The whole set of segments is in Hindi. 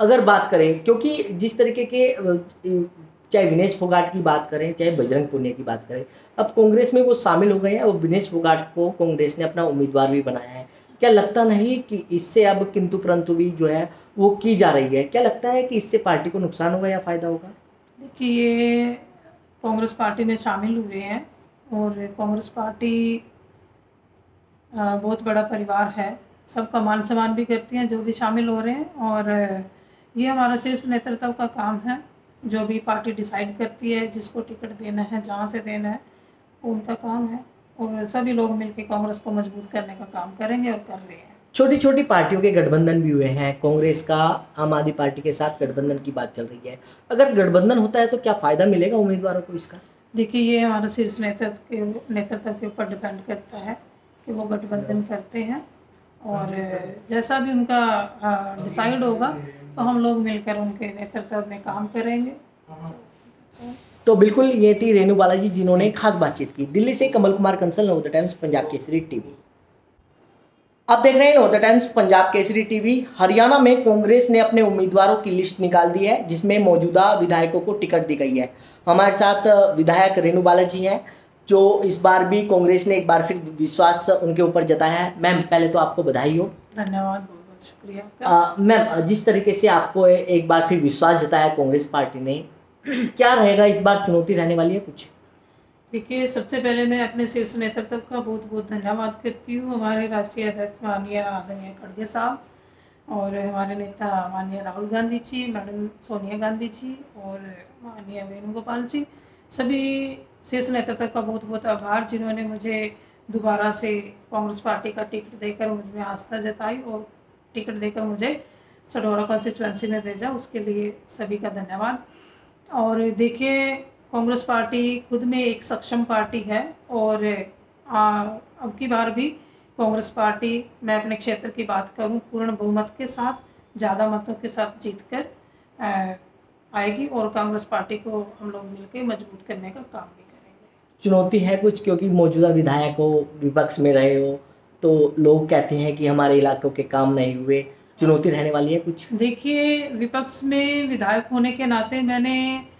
अगर बात करें, क्योंकि जिस तरीके के चाहे विनेश फोगाट की बात करें, चाहे बजरंग पुनिया की बात करें, अब कांग्रेस में वो शामिल हो गए हैं और विनेश फोगाट को कांग्रेस ने अपना उम्मीदवार भी बनाया है। क्या लगता नहीं कि इससे अब किंतु परंतु भी जो है वो की जा रही है? क्या लगता है कि इससे पार्टी को नुकसान होगा या फायदा होगा? देखिए, ये कांग्रेस पार्टी में शामिल हुए हैं और कांग्रेस पार्टी बहुत बड़ा परिवार है, सबका मान सम्मान भी करती हैं जो भी शामिल हो रहे हैं। और ये हमारा शीर्ष नेतृत्व का काम है, जो भी पार्टी डिसाइड करती है जिसको टिकट देना है, जहाँ से देना है, उनका काम है। और सभी लोग मिलकर कांग्रेस को मजबूत करने का काम करेंगे और कर रहे हैं। छोटी छोटी पार्टियों के गठबंधन भी हुए हैं, कांग्रेस का आम आदमी पार्टी के साथ गठबंधन की बात चल रही है। अगर गठबंधन होता है तो क्या फायदा मिलेगा उम्मीदवारों को इसका? देखिए, ये हमारा शीर्ष नेतृत्व के ऊपर डिपेंड करता है कि वो गठबंधन करते हैं, और जैसा भी उनका डिसाइड होगा तो हम लोग मिलकर उनके नेतृत्व में काम करेंगे। तो बिल्कुल ये थी रेणु बालाजी जिन्होंने खास बातचीत की। दिल्ली से कमल Kumar Kansal, Navodaya Times Punjab Kesari TV. आप देख रहे हैं Navodaya Times Punjab Kesari TV. Haryana में कांग्रेस ने अपने उम्मीदवारों की लिस्ट निकाल दी है, जिसमें मौजूदा विधायकों को टिकट दी गई है। हमारे साथ विधायक रेणु बालाजी हैं, जो इस बार भी कांग्रेस ने एक बार फिर विश्वास उनके ऊपर जताया है। मैम, पहले तो आपको बधाई हो। धन्यवाद, बहुत बहुत शुक्रिया। मैम, जिस तरीके से आपको एक बार फिर विश्वास जताया कांग्रेस पार्टी ने, क्या रहेगा इस बार, चुनौती रहने वाली है कुछ? देखिए, सबसे पहले मैं अपने शीर्ष नेतृत्व का बहुत बहुत धन्यवाद करती हूँ। हमारे राष्ट्रीय अध्यक्ष माननीय आदरणीय खड़गे साहब, और हमारे नेता माननीय राहुल गांधी जी, मैडम सोनिया गांधी जी, और माननीय वेणुगोपाल जी, सभी शीर्ष नेतृत्व का बहुत बहुत आभार, जिन्होंने मुझे दोबारा से कांग्रेस पार्टी का टिकट देकर मुझमें आस्था जताई और टिकट देकर मुझे सढौरा कॉन्स्टिट्यूएंसी में भेजा। उसके लिए सभी का धन्यवाद। और देखिए, कांग्रेस पार्टी खुद में एक सक्षम पार्टी है, और अब की बार भी कांग्रेस पार्टी, मैं अपने क्षेत्र की बात करूं, पूर्ण बहुमत के साथ, ज़्यादा मतों के साथ जीतकर आएगी, और कांग्रेस पार्टी को हम लोग मिलकर मजबूत करने का काम भी करेंगे। चुनौती है कुछ, क्योंकि मौजूदा विधायक हो, विपक्ष में रहे हो, तो लोग कहते हैं कि हमारे इलाकों के काम नहीं हुए, चुनौती रहने वाली है कुछ? देखिए, विपक्ष में विधायक होने के नाते मैंने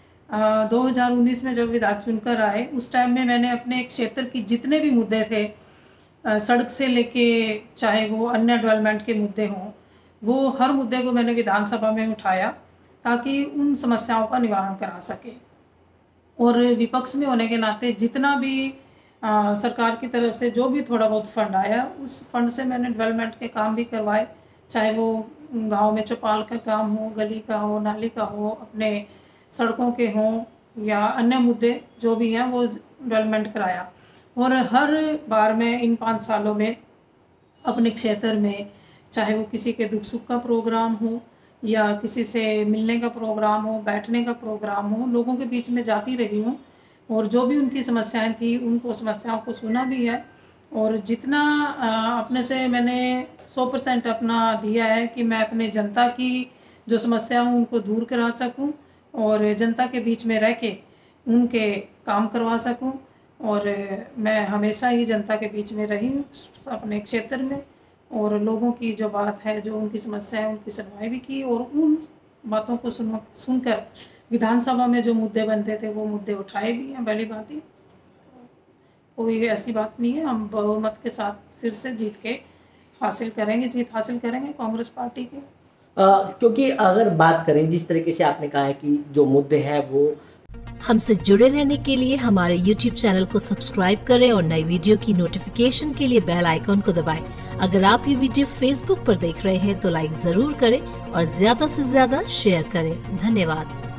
2019 में जब विधायक चुनकर आए, उस टाइम में मैंने अपने क्षेत्र की जितने भी मुद्दे थे, सड़क से लेके चाहे वो अन्य डेवलपमेंट के मुद्दे हों, वो हर मुद्दे को मैंने विधानसभा में उठाया ताकि उन समस्याओं का निवारण करा सके। और विपक्ष में होने के नाते जितना भी सरकार की तरफ से जो भी थोड़ा बहुत फंड आया, उस फंड से मैंने डेवलपमेंट के काम भी करवाए, चाहे वो गांव में चौपाल का काम हो, गली का हो, नाली का हो, अपने सड़कों के हों, या अन्य मुद्दे जो भी हैं वो डेवलपमेंट कराया। और हर बार मैं इन 5 सालों में अपने क्षेत्र में, चाहे वो किसी के दुख सुख का प्रोग्राम हो या किसी से मिलने का प्रोग्राम हो, बैठने का प्रोग्राम हो, लोगों के बीच में जाती रही हूँ, और जो भी उनकी समस्याएं थी उनको समस्याओं को सुना भी है, और जितना अपने से मैंने 100% अपना दिया है कि मैं अपने जनता की जो समस्या हूँ उनको दूर करा सकूँ, और जनता के बीच में रह के उनके काम करवा सकूं। और मैं हमेशा ही जनता के बीच में रही हूँ अपने क्षेत्र में, और लोगों की जो बात है, जो उनकी समस्या है, उनकी सुनवाई भी की, और उन बातों को सुनकर विधानसभा में जो मुद्दे बनते थे वो मुद्दे उठाए भी हैं। पहली बात ही कोई ऐसी बात नहीं है, हम बहुमत के साथ फिर से जीत हासिल करेंगे कांग्रेस पार्टी के। क्योंकि अगर बात करें, जिस तरीके से आपने कहा है कि जो मुद्दे हैं वो, हमसे जुड़े रहने के लिए हमारे YouTube चैनल को सब्सक्राइब करें और नई वीडियो की नोटिफिकेशन के लिए बेल आइकॉन को दबाएं। अगर आप ये वीडियो Facebook पर देख रहे हैं तो लाइक जरूर करें और ज्यादा से ज्यादा शेयर करें। धन्यवाद।